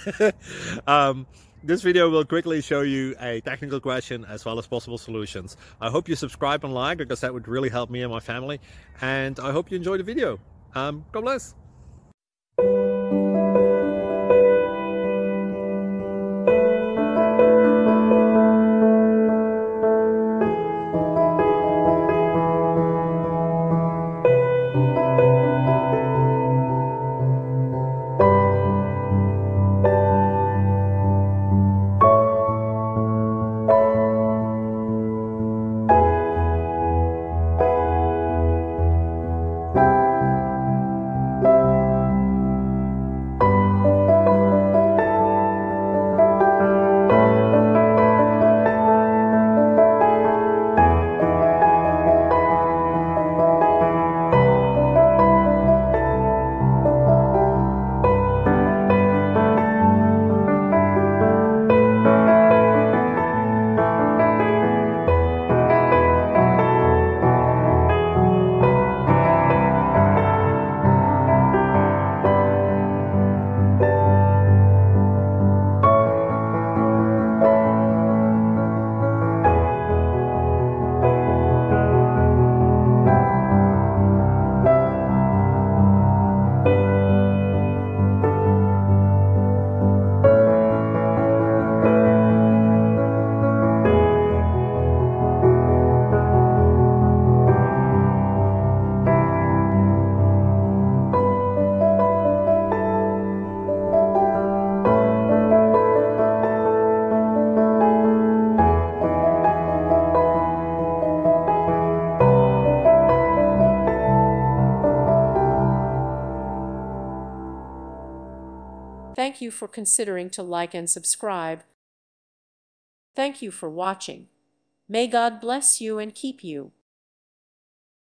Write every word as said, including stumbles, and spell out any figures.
um, this video will quickly show you a technical question as well as possible solutions. I hope you subscribe and like, because that would really help me and my family. And I hope you enjoy the video. Um, God bless. Thank you for considering to like and subscribe. Thank you for watching. May God bless you and keep you.